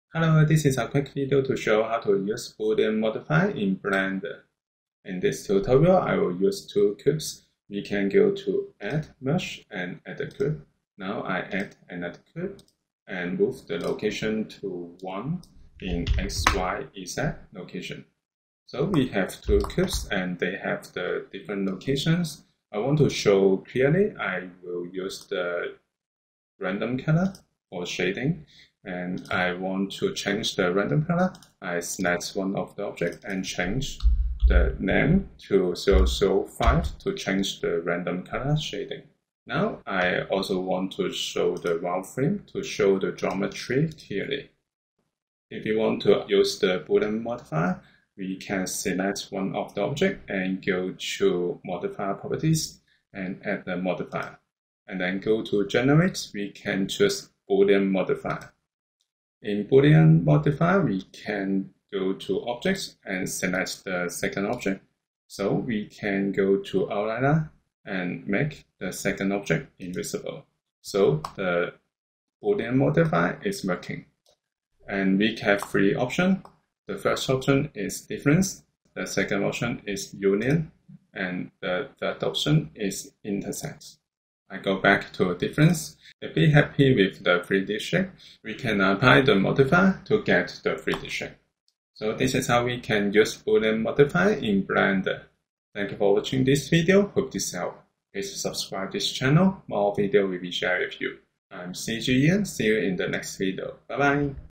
Hello, this is a quick video to show how to use Boolean Modifier in Blender. In this tutorial, I will use two cubes. We can go to Add, Merge, and add a cube. Now I add another cube and move the location to 1 in X, Y, Z location. So we have two cubes and they have the different locations. I want to show clearly. I will use the random color for shading. And I want to change the random color. I select one of the object and change the name to 005 to change the random color shading. Now I also want to show the wireframe to show the geometry clearly. If you want to use the Boolean modifier, we can select one of the object and go to modifier properties and add the modifier. And then go to generate, we can choose Boolean modifier. In Boolean modifier, we can go to objects and select the second object. So we can go to outliner and make the second object invisible. So the Boolean modifier is working. And we have three options. The first option is difference. The second option is union. And the third option is intersect. I go back to difference. If we're happy with the 3D shape, we can apply the modifier to get the 3D shape. So this is how we can use Boolean modifier in Blender. Thank you for watching this video. Hope this helped. Please subscribe this channel. More video will be shared with you. I'm CG Ian. See you in the next video. Bye bye.